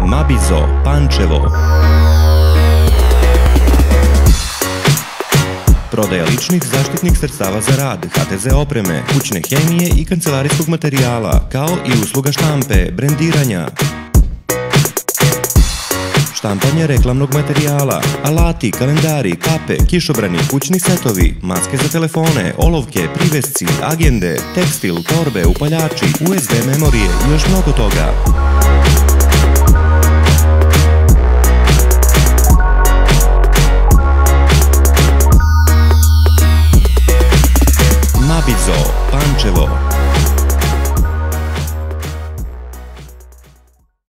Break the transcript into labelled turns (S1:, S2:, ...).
S1: Mabizo, Pančevo. Prodaja ličnih zaštitnih sredstava za rad, HTZ opreme, kućne hemije i kancelarijskog materijala, kao i usluga štampe, brendiranja. Štampanje reklamnog materijala, alati, kalendari, kape, kišobrani, kućni setovi, maske za telefone, olovke, privesci, agende, tekstil, torbe, upaljači, USB memorije i još mnogo toga.